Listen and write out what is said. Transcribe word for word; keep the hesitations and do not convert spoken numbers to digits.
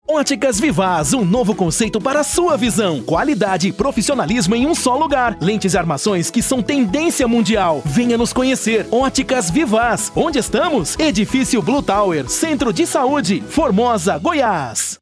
Óticas Vivaz, um novo conceito para a sua visão. Qualidade e profissionalismo em um só lugar. Lentes e armações que são tendência mundial. Venha nos conhecer. Óticas Vivaz. Onde estamos? Edifício Blue Tower, Centro de Saúde, Formosa, Goiás.